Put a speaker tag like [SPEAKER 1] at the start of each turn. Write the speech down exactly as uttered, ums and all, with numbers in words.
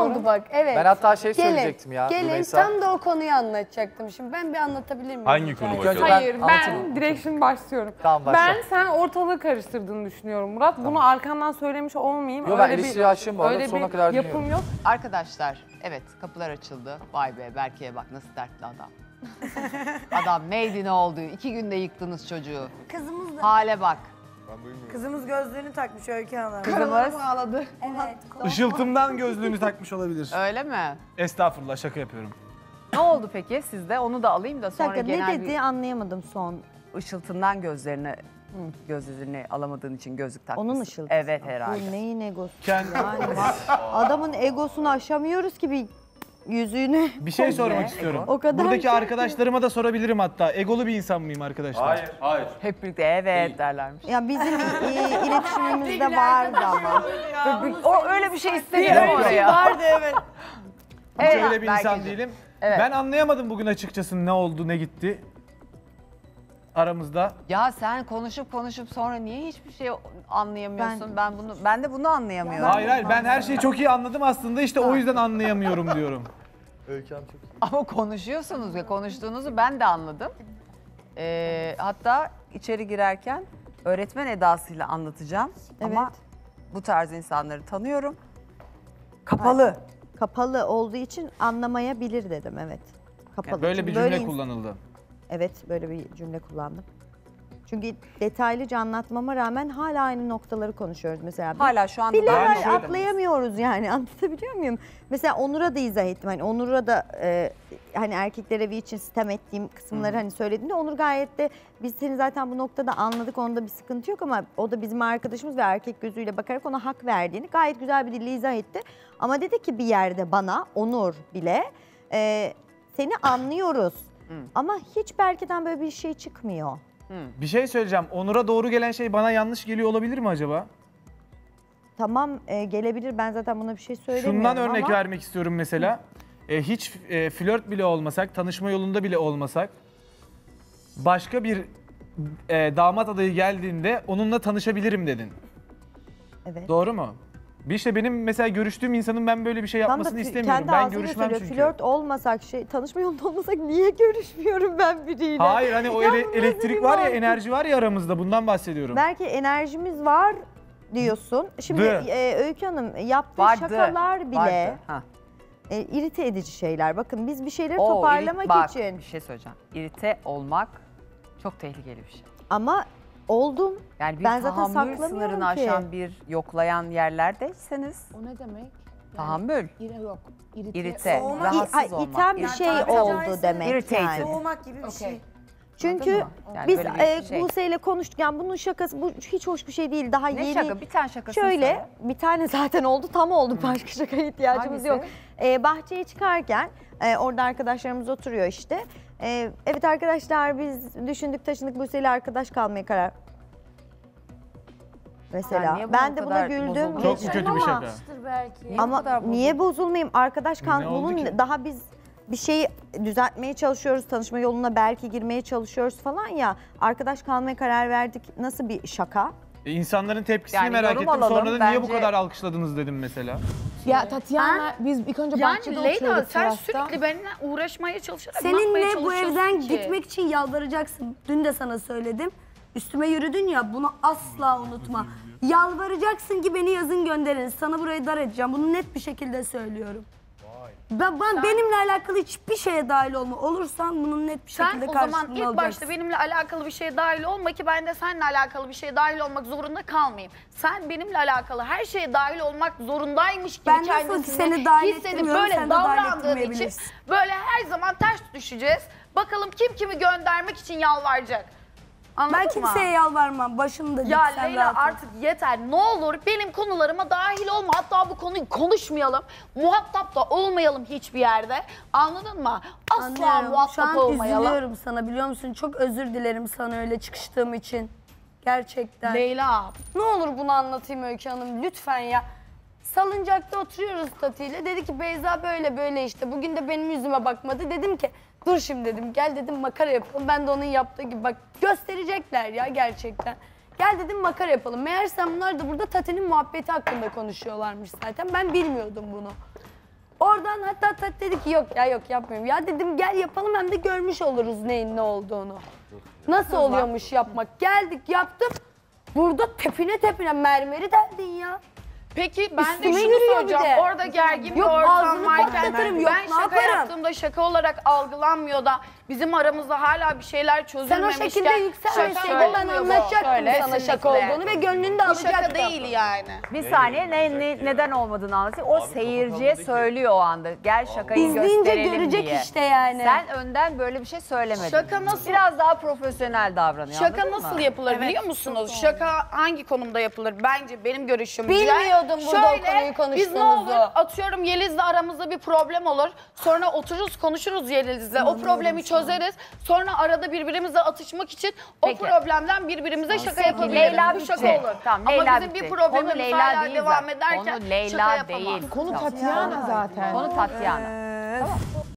[SPEAKER 1] oldu bak, evet.
[SPEAKER 2] Ben hatta şey
[SPEAKER 1] Gelin,
[SPEAKER 2] söyleyecektim ya.
[SPEAKER 1] Gelin,
[SPEAKER 2] Rümeysa.
[SPEAKER 1] tam da o konuyu anlatacaktım. Şimdi ben bir anlatabilir miyim?
[SPEAKER 3] Hangi konu
[SPEAKER 1] hikayeyi?
[SPEAKER 3] bakalım?
[SPEAKER 4] Hayır, ben,
[SPEAKER 2] anlatayım.
[SPEAKER 4] direkt şimdi başlıyorum.
[SPEAKER 2] Tamam, başla.
[SPEAKER 4] Ben sen ortalığı karıştırdığını düşünüyorum Murat. Bunu arkandan söylemiş olmayayım.
[SPEAKER 2] Yo, ben
[SPEAKER 4] Öyle
[SPEAKER 2] ilişkiyi açığım bu arada,
[SPEAKER 4] öyle
[SPEAKER 2] sonuna
[SPEAKER 4] bir
[SPEAKER 2] kadar
[SPEAKER 4] yapım
[SPEAKER 2] dinliyorum.
[SPEAKER 4] yok.
[SPEAKER 5] Arkadaşlar, evet kapılar açıldı. Vay be, Berke'ye bak nasıl dertli adam. Adam neydi ne oldu? İki günde yıktınız çocuğu.
[SPEAKER 6] Kızımız da.
[SPEAKER 5] Hale bak.
[SPEAKER 6] Kızımız gözlüğünü takmış Öykü Hanım.
[SPEAKER 5] Kızımız.
[SPEAKER 6] ağladı. Evet.
[SPEAKER 3] Işıltımdan gözlüğünü takmış olabilir.
[SPEAKER 5] Öyle mi?
[SPEAKER 3] Estağfurullah, şaka yapıyorum.
[SPEAKER 5] Ne oldu peki sizde? Onu da alayım da sonra
[SPEAKER 7] dakika,
[SPEAKER 5] genel
[SPEAKER 7] ne dedi
[SPEAKER 5] bir
[SPEAKER 7] anlayamadım son.
[SPEAKER 5] ışıltından gözlerini, gözlerini alamadığın için gözlük takmışsın.
[SPEAKER 7] Onun ışıltısı.
[SPEAKER 5] Evet herhalde.
[SPEAKER 7] Bu neyin egosu?
[SPEAKER 3] Kendi-
[SPEAKER 7] Yani bak, adamın egosunu aşamıyoruz ki bir yüzüğünü.
[SPEAKER 3] Bir şey sormak
[SPEAKER 5] Ne?
[SPEAKER 3] istiyorum.
[SPEAKER 7] O kadar
[SPEAKER 3] Buradaki
[SPEAKER 7] şey-
[SPEAKER 3] arkadaşlarıma da sorabilirim hatta. Egolu bir insan mıyım arkadaşlar?
[SPEAKER 8] Hayır, hayır.
[SPEAKER 5] Hep birlikte evet derlermiş.
[SPEAKER 7] Ya bizim e, iletişimimizde vardı ama.
[SPEAKER 5] O öyle bir şey istemiyor
[SPEAKER 3] Yok, yok.
[SPEAKER 5] oraya.
[SPEAKER 6] Vardı evet.
[SPEAKER 3] Hiç
[SPEAKER 5] Evet,
[SPEAKER 3] öyle bir insan
[SPEAKER 5] Berkeciğim.
[SPEAKER 3] değilim.
[SPEAKER 5] Evet.
[SPEAKER 3] Ben anlayamadım bugün açıkçası ne oldu, ne gitti aramızda.
[SPEAKER 5] Ya sen konuşup konuşup sonra niye hiçbir şey anlayamıyorsun? Ben, bunu ben de bunu anlayamıyorum.
[SPEAKER 3] Hayır hayır, ben her şeyi çok iyi anladım aslında, işte o yüzden anlayamıyorum diyorum.
[SPEAKER 2] Öykü Hanım çok iyi.
[SPEAKER 5] Ama konuşuyorsunuz ve konuştuğunuzu ben de anladım. Ee, hatta içeri girerken öğretmen edasıyla anlatacağım. Ama
[SPEAKER 7] Evet.
[SPEAKER 5] bu tarz insanları tanıyorum. Kapalı.
[SPEAKER 7] Kapalı olduğu için anlamayabilir dedim, evet. Kapalı.
[SPEAKER 3] Böyle
[SPEAKER 7] Çünkü
[SPEAKER 3] bir cümle
[SPEAKER 7] ins-
[SPEAKER 3] kullanıldı.
[SPEAKER 7] Evet, böyle bir cümle kullandım. Çünkü detaylıca anlatmama rağmen hala aynı noktaları konuşuyoruz mesela. Bir-
[SPEAKER 5] Hala şu anda
[SPEAKER 7] Bir
[SPEAKER 3] Yani
[SPEAKER 7] level
[SPEAKER 3] şöyle-
[SPEAKER 7] atlayamıyoruz yani, anlatabiliyor muyum? Mesela Onur'a da izah ettim. Hani Onur'a da e, hani erkekler evi için sitem ettiğim kısımları hani söylediğimde Onur gayet de biz seni zaten bu noktada anladık, onda bir sıkıntı yok ama o da bizim arkadaşımız ve erkek gözüyle bakarak ona hak verdiğini gayet güzel bir dille izah etti. Ama dedi ki bir yerde bana Onur bile e, seni anlıyoruz ama hiç Berke'den böyle bir şey çıkmıyor.
[SPEAKER 3] Bir şey söyleyeceğim. Onur'a doğru gelen şey bana yanlış geliyor olabilir mi acaba?
[SPEAKER 7] Tamam e, gelebilir, ben zaten buna bir şey söylemiyorum
[SPEAKER 3] Şundan örnek
[SPEAKER 7] ama
[SPEAKER 3] vermek istiyorum mesela. E, hiç e, flört bile olmasak, tanışma yolunda bile olmasak, başka bir e, damat adayı geldiğinde onunla tanışabilirim dedin.
[SPEAKER 7] evet.
[SPEAKER 3] Doğru mu? Bir işte benim mesela görüştüğüm insanın ben böyle bir şey
[SPEAKER 7] Tam da
[SPEAKER 3] yapmasını
[SPEAKER 7] fl-
[SPEAKER 3] istemiyorum.
[SPEAKER 7] kendi
[SPEAKER 3] Ben
[SPEAKER 7] ağzıyla
[SPEAKER 3] görüşmem
[SPEAKER 7] söylüyor,
[SPEAKER 3] çünkü.
[SPEAKER 7] flört olmasak, şey, tanışma yolunda olmasak niye görüşmüyorum ben biriyle?
[SPEAKER 3] Hayır, hani o
[SPEAKER 7] Ya
[SPEAKER 3] ele-
[SPEAKER 7] bu
[SPEAKER 3] elektrik
[SPEAKER 7] nasıl
[SPEAKER 3] var
[SPEAKER 7] bir
[SPEAKER 3] ya,
[SPEAKER 7] mantık?
[SPEAKER 3] enerji var ya aramızda, bundan bahsediyorum.
[SPEAKER 7] Belki enerjimiz var diyorsun. Şimdi
[SPEAKER 3] Dı.
[SPEAKER 7] e, Öykü Hanım yaptığı
[SPEAKER 5] Vardı.
[SPEAKER 7] şakalar bile
[SPEAKER 5] Vardı. Ha.
[SPEAKER 7] e, irite edici şeyler. Bakın biz bir şeyleri
[SPEAKER 5] Oo,
[SPEAKER 7] toparlamak
[SPEAKER 5] irit- bak,
[SPEAKER 7] için
[SPEAKER 5] bir şey söyleyeceğim. İrite olmak çok tehlikeli bir şey.
[SPEAKER 7] ama oldum.
[SPEAKER 5] Yani bir
[SPEAKER 7] Ben zaten
[SPEAKER 5] tahammül
[SPEAKER 7] saklamıyorum
[SPEAKER 5] sınırını
[SPEAKER 7] ki.
[SPEAKER 5] aşan bir yoklayan yerlerdeyseniz
[SPEAKER 1] O ne demek?
[SPEAKER 5] tahammül,
[SPEAKER 1] İre yok. İrite.
[SPEAKER 5] irite,
[SPEAKER 6] soğumak-
[SPEAKER 5] rahatsız
[SPEAKER 7] İ- ha,
[SPEAKER 5] olmak.
[SPEAKER 7] iten bir
[SPEAKER 5] irite-
[SPEAKER 7] şey
[SPEAKER 6] tabiri
[SPEAKER 7] oldu
[SPEAKER 6] caizse
[SPEAKER 7] demek
[SPEAKER 5] irritated.
[SPEAKER 7] yani.
[SPEAKER 6] Soğumak gibi bir şey.
[SPEAKER 7] Çünkü
[SPEAKER 5] Anladın mı? Yani
[SPEAKER 7] biz
[SPEAKER 5] böyle bir
[SPEAKER 7] e,
[SPEAKER 5] şey.
[SPEAKER 7] Buse ile konuştuk, yani bunun şakası, bu hiç hoş bir şey değil. Daha
[SPEAKER 5] Ne
[SPEAKER 7] yeni.
[SPEAKER 5] şaka? Bir tane şakasını
[SPEAKER 7] Şöyle
[SPEAKER 5] söyle.
[SPEAKER 7] bir tane zaten oldu, tam oldu, başka şakaya ihtiyacımız
[SPEAKER 5] Hangisi?
[SPEAKER 7] yok. Ee, bahçeye çıkarken e, orada arkadaşlarımız oturuyor işte. Ee, evet arkadaşlar biz düşündük taşındık, Buse ile arkadaş kalmaya karar.
[SPEAKER 5] Sen
[SPEAKER 7] Mesela
[SPEAKER 5] niye buna
[SPEAKER 7] ben
[SPEAKER 5] o
[SPEAKER 7] de buna
[SPEAKER 5] kadar
[SPEAKER 7] güldüm.
[SPEAKER 5] bozuldun?
[SPEAKER 3] Çok mu kötü bir şaka?
[SPEAKER 1] belki.
[SPEAKER 5] Niye bu
[SPEAKER 7] Ama
[SPEAKER 5] kadar bozuldun?
[SPEAKER 7] niye bozulmayayım? Arkadaş kal,
[SPEAKER 3] Ne oldu
[SPEAKER 7] bunun
[SPEAKER 3] ki?
[SPEAKER 7] daha biz bir şeyi düzeltmeye çalışıyoruz, tanışma yoluna belki girmeye çalışıyoruz falan ya. Arkadaş kalmaya karar verdik. Nasıl bir şaka?
[SPEAKER 3] E, insanların tepkisini
[SPEAKER 5] Yani
[SPEAKER 3] merak
[SPEAKER 5] yorum
[SPEAKER 3] ettim.
[SPEAKER 5] alalım,
[SPEAKER 3] Sonra da niye bu
[SPEAKER 5] bence-
[SPEAKER 3] kadar alkışladınız dedim mesela.
[SPEAKER 1] Ya Tatyana biz ilk önce bahçede
[SPEAKER 9] Yani Leyla
[SPEAKER 1] oturuyorduk
[SPEAKER 9] sen terasta. sürekli benimle uğraşmaya çalışarak ne yapmaya
[SPEAKER 6] Seninle bu
[SPEAKER 9] çalışıyorsun
[SPEAKER 6] evden
[SPEAKER 9] ki?
[SPEAKER 6] gitmek için yalvaracaksın. Dün de sana söyledim. Üstüme yürüdün ya, bunu asla unutma. Yalvaracaksın ki beni yazın gönderin. Sana burayı dar edeceğim. Bunu net bir şekilde söylüyorum. Ben, ben benimle alakalı hiçbir şeye dahil olma. Olursan bunun net bir
[SPEAKER 9] Sen
[SPEAKER 6] şekilde
[SPEAKER 9] o zaman
[SPEAKER 6] karşılığını
[SPEAKER 9] ilk
[SPEAKER 6] alacaksın.
[SPEAKER 9] başta benimle alakalı bir şeye dahil olma ki ben de seninle alakalı bir şeye dahil olmak zorunda kalmayayım. Sen benimle alakalı her şeye dahil olmak zorundaymış gibi
[SPEAKER 6] Ben nasıl
[SPEAKER 9] kendisini
[SPEAKER 6] seni dahil
[SPEAKER 9] hissedip
[SPEAKER 6] ettirmiyorum,
[SPEAKER 9] böyle
[SPEAKER 6] sen de dahil
[SPEAKER 9] davrandığın için
[SPEAKER 6] ettirmeyebilirsin.
[SPEAKER 9] böyle her zaman ters düşeceğiz. Bakalım kim kimi göndermek için yalvaracak. Anladın
[SPEAKER 6] Ben
[SPEAKER 9] mı?
[SPEAKER 6] kimseye yalvarmam. Başımda
[SPEAKER 9] Ya
[SPEAKER 6] git, sen
[SPEAKER 9] Leyla
[SPEAKER 6] rahat ol.
[SPEAKER 9] artık yeter. Ne olur benim konularıma dahil olma. Hatta bu konuyu konuşmayalım. Muhatap da olmayalım hiçbir yerde. Anladın mı? Asla
[SPEAKER 6] Anlıyorum. Şu
[SPEAKER 9] muhatap
[SPEAKER 6] an
[SPEAKER 9] olmayalım.
[SPEAKER 6] üzülüyorum sana, biliyor musun? Çok özür dilerim sana öyle çıkıştığım için. Gerçekten.
[SPEAKER 9] Leyla.
[SPEAKER 6] Ne olur bunu anlatayım Öykü Hanım lütfen ya. Salıncakta oturuyoruz Tati ile. Dedi ki Beyza böyle böyle işte. Bugün de benim yüzüme bakmadı. Dedim ki dur şimdi dedim. Gel dedim makara yapalım. Ben de onun yaptığı gibi bak gösterecekler ya gerçekten. Gel dedim makara yapalım. Meğersem bunlar da burada Tati'nin muhabbeti hakkında konuşuyorlarmış zaten. Ben bilmiyordum bunu. Oradan hatta hatta dedi ki yok ya yok yapmıyorum. Ya dedim gel yapalım hem de görmüş oluruz neyin ne olduğunu. Nasıl oluyormuş yapmak. Geldik yaptım. Burada tepine tepine mermeri deldin ya.
[SPEAKER 9] Peki ben
[SPEAKER 6] Üstüme
[SPEAKER 9] de şunu
[SPEAKER 6] yürüyor bir
[SPEAKER 9] soracağım.
[SPEAKER 6] de.
[SPEAKER 9] Orada gergin bir
[SPEAKER 6] Yok,
[SPEAKER 9] ortam
[SPEAKER 6] ağzını
[SPEAKER 9] varken
[SPEAKER 6] patlatırım, yok,
[SPEAKER 9] ben
[SPEAKER 6] ne
[SPEAKER 9] şaka
[SPEAKER 6] yaparım?
[SPEAKER 9] yaptığımda şaka olarak algılanmıyor da bizim aramızda hala bir şeyler
[SPEAKER 6] Sen o
[SPEAKER 9] çözülmemişken
[SPEAKER 6] şekilde yükselmeseydin ben anlatacaktım sana şaka olduğunu ve gönlünü de
[SPEAKER 9] Bu
[SPEAKER 6] alacaktım.
[SPEAKER 9] şaka değil yani.
[SPEAKER 5] Bir saniye ne, ne- neden olmadığını anlatayım. O seyirciye söylüyor o anda. Gel şakayı
[SPEAKER 6] İzleyince
[SPEAKER 5] gösterelim
[SPEAKER 6] görecek
[SPEAKER 5] diye.
[SPEAKER 6] işte yani.
[SPEAKER 5] Sen önden böyle bir şey söylemedin.
[SPEAKER 9] Şaka nasıl-
[SPEAKER 5] Biraz daha profesyonel davranıyor.
[SPEAKER 9] Şaka
[SPEAKER 5] anladın
[SPEAKER 9] nasıl
[SPEAKER 5] mı?
[SPEAKER 9] yapılır biliyor musunuz? Şaka hangi konumda yapılır? Bence benim görüşüm.
[SPEAKER 6] Bilmiyordum burada o
[SPEAKER 9] Şöyle,
[SPEAKER 6] konuyu
[SPEAKER 9] biz ne
[SPEAKER 6] konuştuğunuzu.
[SPEAKER 9] olur atıyorum Yeliz'le aramızda bir problem olur. Sonra otururuz konuşuruz Yeliz'le. O problemi çözeriz. Sonra arada birbirimizle atışmak için
[SPEAKER 5] Peki.
[SPEAKER 9] o problemden birbirimize şaka
[SPEAKER 5] Peki,
[SPEAKER 9] yapabiliriz.
[SPEAKER 5] Leyla
[SPEAKER 9] Bu
[SPEAKER 5] bitti.
[SPEAKER 9] şaka olur.
[SPEAKER 5] Tamam,
[SPEAKER 9] Ama
[SPEAKER 5] Leyla
[SPEAKER 9] bizim
[SPEAKER 5] bitti.
[SPEAKER 9] bir problemimiz
[SPEAKER 5] Konu Leyla
[SPEAKER 9] hala
[SPEAKER 5] değil
[SPEAKER 9] devam
[SPEAKER 5] zaten.
[SPEAKER 9] ederken
[SPEAKER 5] Konu Leyla
[SPEAKER 9] şaka yapamam.
[SPEAKER 5] değil.
[SPEAKER 4] Konu Tatyana zaten.
[SPEAKER 5] Konu Tatyana.